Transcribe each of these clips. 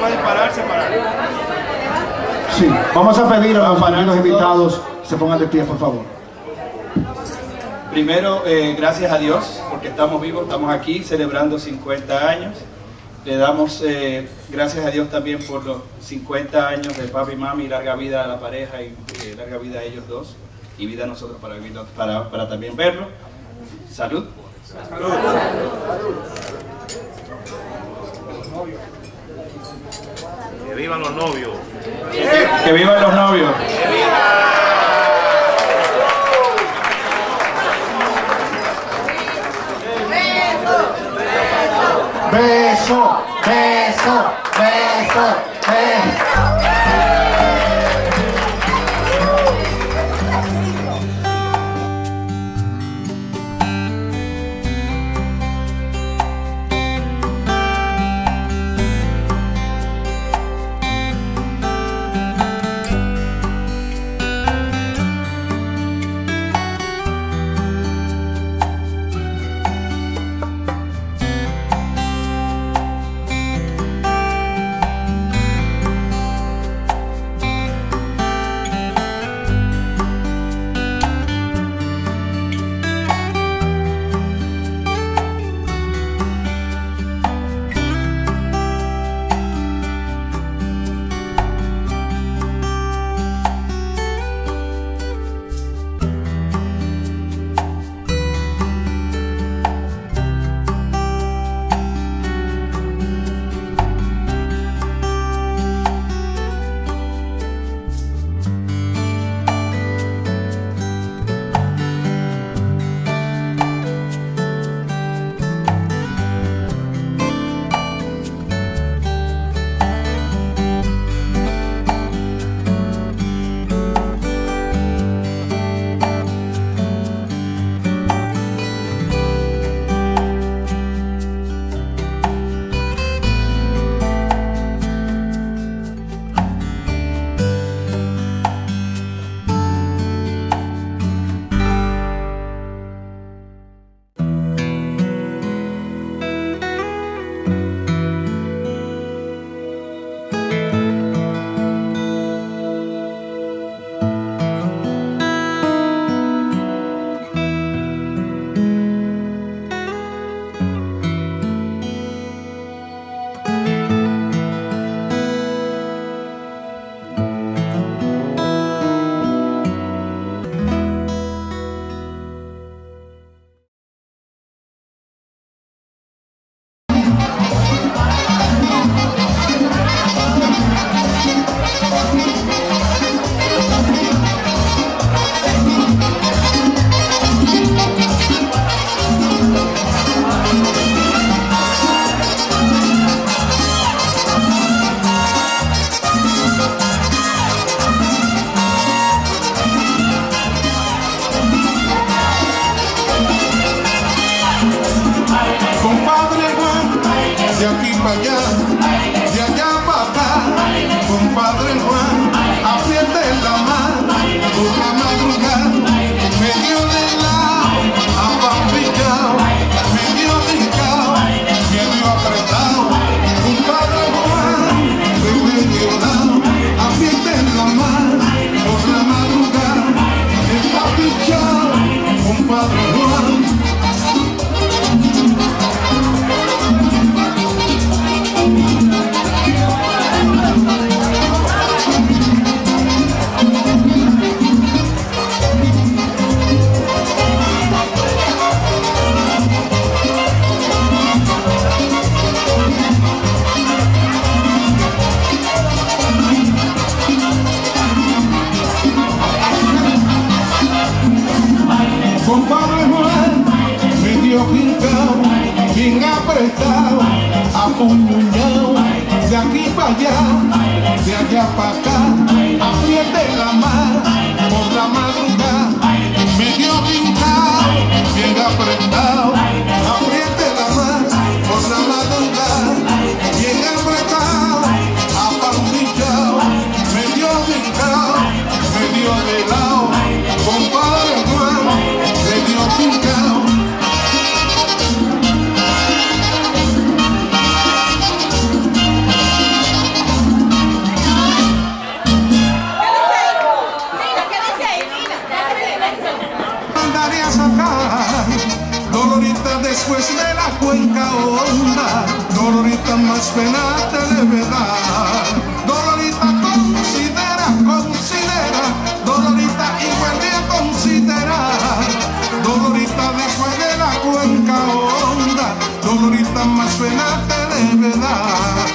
pueden parar, se paran. Sí, vamos a pedir a los maridos invitados que se pongan de pie, por favor. Primero, gracias a Dios, porque estamos vivos, estamos aquí celebrando 50 años. Le damos gracias a Dios también por los 50 años de papi y mami, larga vida a la pareja y larga vida a ellos dos, y vida a nosotros para vivirlo, para también verlo. Salud. Salud. Que vivan los novios. Que vivan los novios. Beso, beso, beso, beso. mandaré a sacar. Dolorita después de la cuenca honda, Dolorita más pena te debe dar. Dolorita considera, considera, Dolorita y vuelve a considerar. Dolorita después de la cuenca honda, Dolorita más pena te debe dar.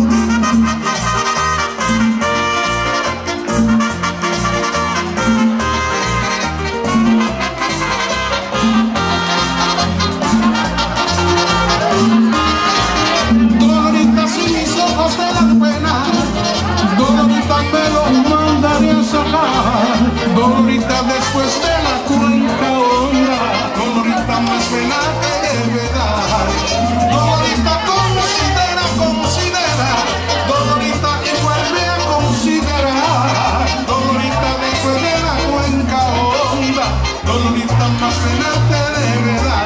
Dolorita después de la cuenca honda, Dolorita más pena te debe dar. Dolorita considera, considera, Dolorita y vuelve a considerar. Dolorita después de la cuenca honda, Dolorita más pena te debe dar.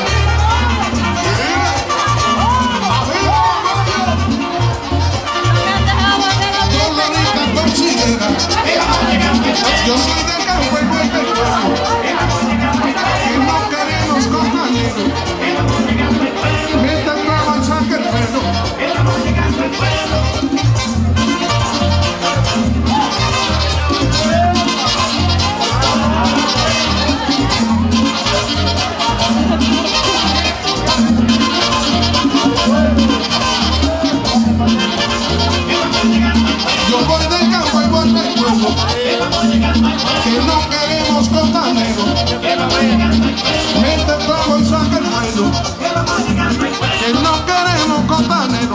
Dolorita considera. Yo soy del campo y voy del pueblo, y no queremos compañeros. Mete el clavo y saca el pelo. Yo voy del campo y voy del pueblo, que no queremos costanero. Mete el clavo y saca el pelo, que no queremos costanero.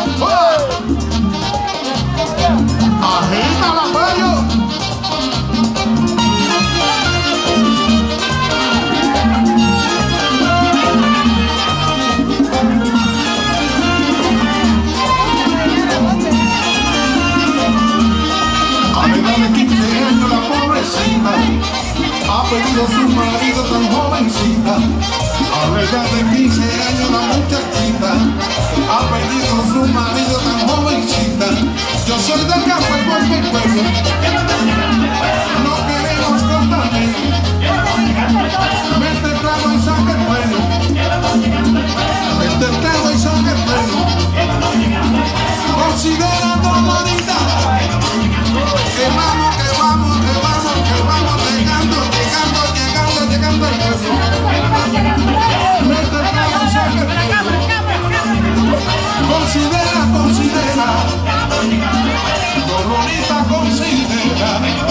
Agita la cuello. Ha perdido su marido tan jovencita, a la edad de 15 años la muchachita, ha perdido su marido tan jovencita. Yo soy del campo y voy del pueblo, no queremos contarme. Mete el clavo y saca el pelo, mete el clavo y saca el pelo. Considera Dolorita, que vamos, que vamos, que vamos, que vamos, llegando, llegando, llegando, llegando al pueblo. Mete el clavo y saca el pelo. Considera, considera, Dolorita considera.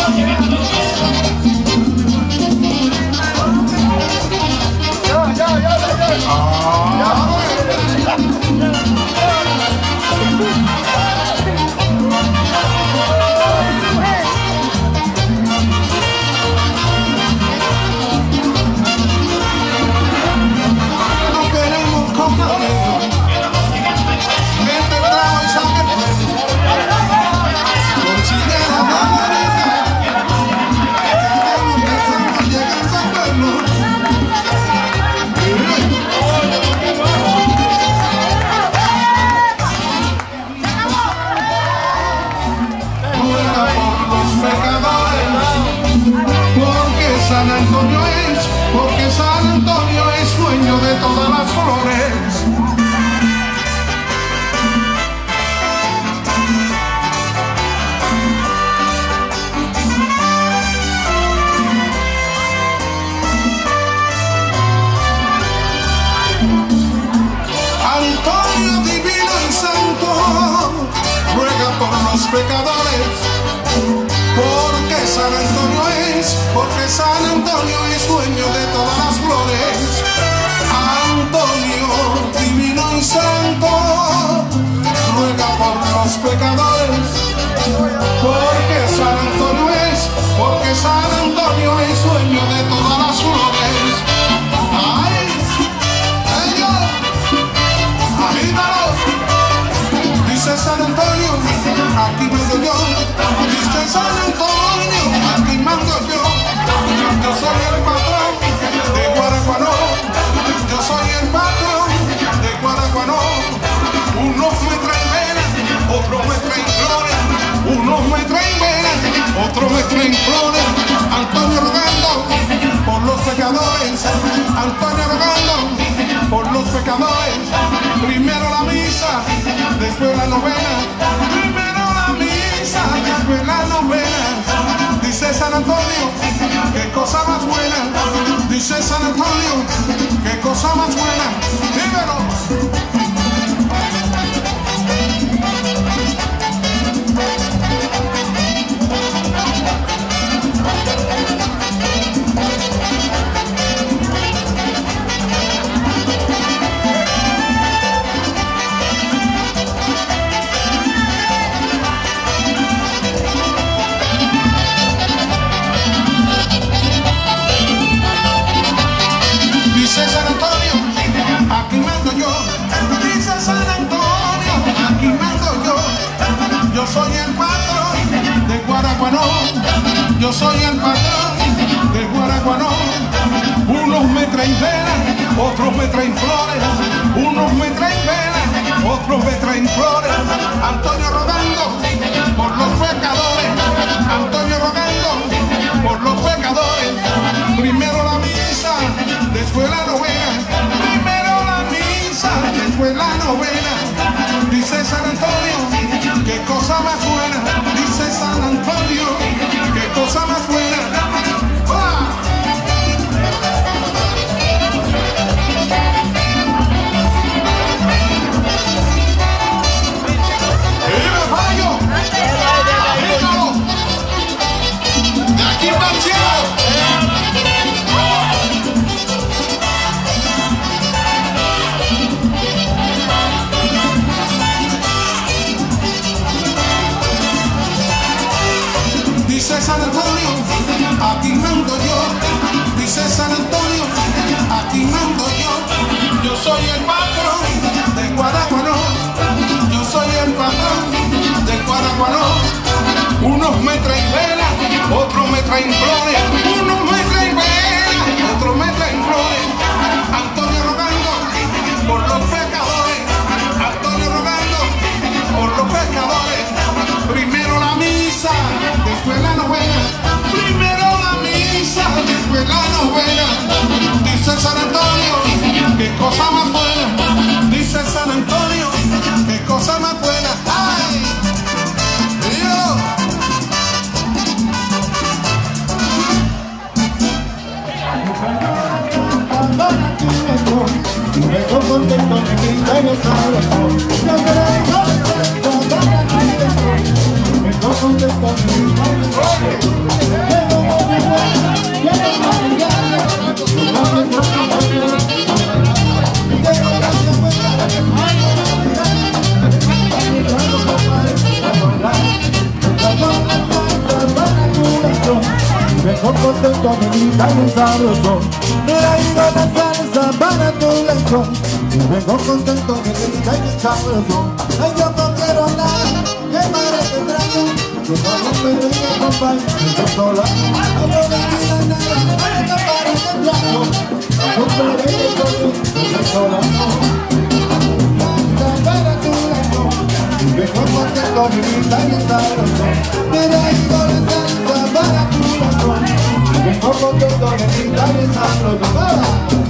San Antonio es, porque San Antonio es dueño de todas las flores. Antonio divino y santo, ruega por los pecadores. Porque San Antonio es, porque San Antonio es dueño de todas las flores. Antonio, divino y santo, ruega por los pecadores. Porque San Antonio es, porque San Antonio es dueño de todas las flores. ¡Ay! ¡Ellos! ¡Agítalo! Dice San Antonio, aquí mando yo. Dice San Antonio, aquí mando yo. Yo soy el patrón de Guaraguanó. Yo soy el patrón de Guaraguanó. Unos me traen velas, otros me traen flores. Unos me traen velas, otros me traen flores. Antonio rogando por los pecadores. pecadores. Antonio rogando por los pecadores. Primero la misa, después la novena. Primero la misa, después la novena. Dice San Antonio, qué cosa más buena. Dice San Antonio, qué cosa más buena. Dímelo. Dice San Antonio, aquí mando yo. Dice San Antonio, aquí mando yo. Yo soy el patrón de Guaraguanó. Yo soy el patrón de Guaraguanó. Unos me traen velas, otros me traen flores. Unos me traen velas, otros me traen flores. Antonio rogando por los pecadores. Antonio rogando por los pecadores. Primero la misa, después la novena. Primero la misa, después la novena. Dice San Antonio, qué cosa más buena. Dice San Antonio, qué cosa más buena. ¡Ah! De aquí para el cielo. Dice San Antonio, aquí mando yo. Dice San Antonio, aquí mando yo. Yo soy el patrón de Guaraguanó. Yo soy el patrón de Guaraguanó. Unos me traen velas, otros me traen flores. Unos me traen velas, otros me traen flores. Antonio rogando por los pecadores. Antonio rogando por los pecadores. Primero la misa, después la novena. Primero la misa, después la novena. Dice San Antonio, qué cosa más buena. Dice San Antonio, qué cosa más buena. ¡Ay! ¡Dios! Vengo contento de gritar y salgo. Vengo contento de gritar y vengo contento de gritar y sabroso. Traigo la salsa para tu lechón. Vengo contento de gritar y sabroso. Ay, yo no quiero nada que parece trago. Que no me venga a acompañar, yo sola. Ay, yo no quiero nada que parece trago. No me venga a acompañar, yo sola. Para tu lechón. Vengo contento de gritar y sabroso. Traigo la salsa para tu lechón. Vengo contento de gritar y sabroso.